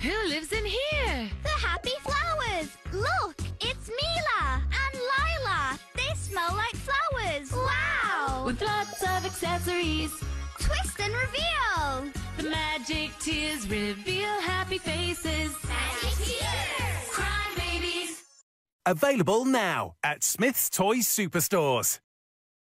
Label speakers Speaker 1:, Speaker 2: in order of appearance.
Speaker 1: Who lives in here?
Speaker 2: The happy flowers! Look, it's Mila and Lila. They smell like flowers. Wow!
Speaker 1: With lots of accessories.
Speaker 2: Twist and reveal.
Speaker 1: The magic tears reveal happy faces.
Speaker 2: Magic tears!
Speaker 1: Crime babies.
Speaker 3: Available now at Smyths Toys Superstores.